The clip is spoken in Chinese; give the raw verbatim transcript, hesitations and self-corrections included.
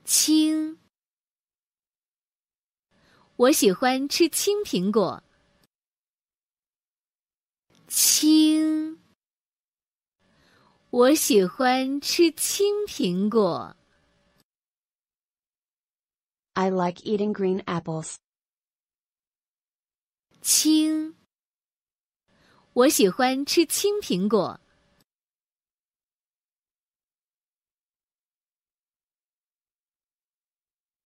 青，我喜欢吃青苹果。青，我喜欢吃青苹果。 I like eating green apples. 青，我喜欢吃青苹果。